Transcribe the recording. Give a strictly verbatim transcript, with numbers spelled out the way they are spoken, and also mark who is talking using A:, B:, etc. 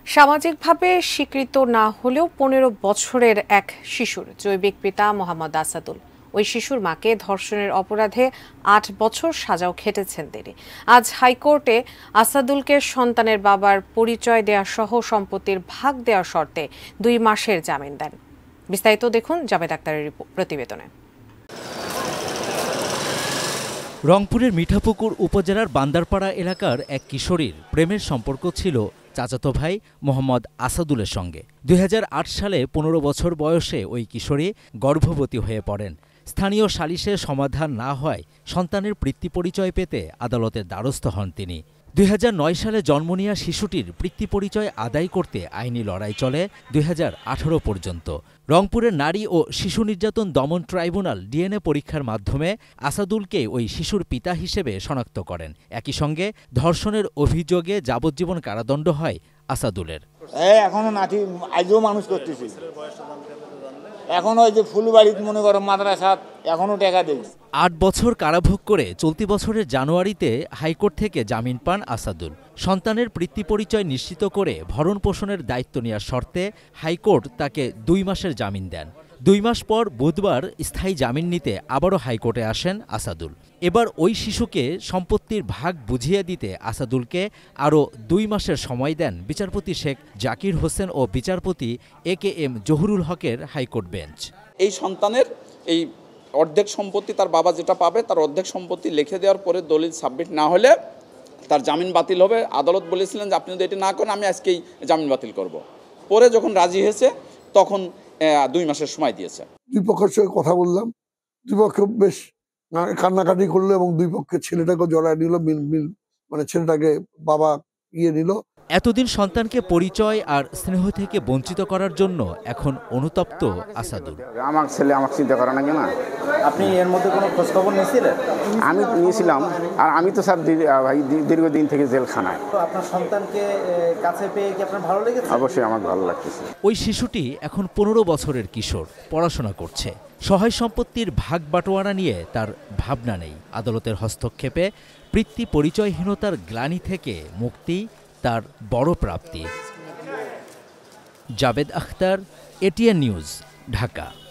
A: সামাজিকভাবে স্বীকৃত না হলেও পনেরো বছরের এক শিশুর জৈবিক পিতা মোহাম্মদ আসাদুল ওই শিশুর মাকে ধর্ষণের অপরাধে আট বছর সাজাও খেটেছেন তিনি। আজ হাইকোর্টে আসাদুলকে সন্তানের বাবার পরিচয় দেয়া সহ সম্পত্তির ভাগ দেওয়ার শর্তে দুই মাসের জামিন দেন। বিস্তারিত দেখুন জাবেদ আক্তারের প্রতিবেদনে।
B: রংপুরের মিঠাপুকুর উপজেলার বান্দারপাড়া এলাকার এক কিশোরীর প্রেমের সম্পর্ক ছিল চাচাতো ভাই মোহাম্মদ আসাদুলের সঙ্গে। দুই হাজার আট সালে পনেরো বছর বয়সে ওই কিশোরী গর্ভবতী হয়ে পড়েন। স্থানীয় সালিশে সমাধান না হয় সন্তানের পিতৃ পরিচয় পেতে আদালতের দ্বারস্থ হন তিনি। দুই হাজার নয় সালে জন্ম নেওয়া শিশুটির পিতৃ পরিচয় আদায় করতে আইনি লড়াই চলে দুই হাজার আঠারো পর্যন্ত। রংপুরের নারী ও শিশু নির্যাতন দমন ট্রাইব্যুনাল ডিএনএ পরীক্ষার মাধ্যমে আসাদুলকে ওই শিশুর পিতা হিসেবে শনাক্ত করেন। একই সঙ্গে ধর্ষণের অভিযোগে যাবজ্জীবন কারাদণ্ড হয় আসাদুলের।
C: এখনো নাতি আজও মানুষ করতেছি, এখনো ওই যে ফুলবাড়িতে মনে করো মাদ্রাসা এখনো টাকা দেয়।
B: আট বছর কারাভোগ করে চলতি বছরের জানুয়ারিতে হাইকোর্ট থেকে জামিন পান আসাদুল। সন্তানের পিতৃ পরিচয় নিশ্চিত করে ভরণ পোষণের দায়িত্ব নেওয়ার শর্তে হাইকোর্ট তাকে দুই মাসের জামিন দেন। দুই মাস পর বুধবার স্থায়ী জামিন নিতে আবারও হাইকোর্টে আসেন আসাদুল। এবার ওই শিশুকে সম্পত্তির ভাগ বুঝিয়ে দিতে আসাদুলকে আরও দুই মাসের সময় দেন বিচারপতি শেখ জাকির হোসেন ও বিচারপতি এ কে এম জহুরুল হকের হাইকোর্ট বেঞ্চ।
D: এই সন্তানের এই অর্ধেক সম্পত্তি তার বাবা যেটা পাবে তার অর্ধেক সম্পত্তি লিখে দেওয়ার পরে দলিল সাবমিট না হলে তার জামিন বাতিল হবে। আদালত বলেছিলেন যে আপনি যদি এটি না করেন আমি আজকেই জামিন বাতিল করব। পরে যখন রাজি হয়েছে তখন দুই মাসের সময় দিয়েছে।
E: দুই পক্ষের সঙ্গে কথা বললাম, দুই পক্ষ বেশ কান্নাকাটি করলো এবং দুই পক্ষের ছেলেটাকে জড়ায় নিল, মিল মিল মানে ছেলেটাকে বাবা ইয়ে নিল।
B: এতদিন সন্তানকে পরিচয় আর স্নেহ থেকে বঞ্চিত করার জন্য এখন অনুতপ্ত আসাদুল।
F: আমার ছেলে আমাকে চিন্তা করে না কেন?
G: আপনি এর মধ্যে কোনো খোঁজ খবর নিয়েছিলেন?
F: আমি নিয়েছিলাম, আর আমি তো স্যার দীর্ঘদিন থেকে জেলখানায়।
G: আপনার সন্তানকে কাছে পেয়ে কি আপনার ভালো লেগেছে?
F: অবশ্যই আমার ভালো লাগতেছে।
B: ওই শিশুটি এখন পনেরো বছরের কিশোর, পড়াশোনা করছে। সহায় সম্পত্তির ভাগ বাটোয়ারা নিয়ে তার ভাবনা নেই। আদালতের হস্তক্ষেপে পিতৃ পরিচয়হীনতার গ্লানি থেকে মুক্তি তার বড় প্রাপ্তি। Javed Akhtar, ATN news, Dhaka.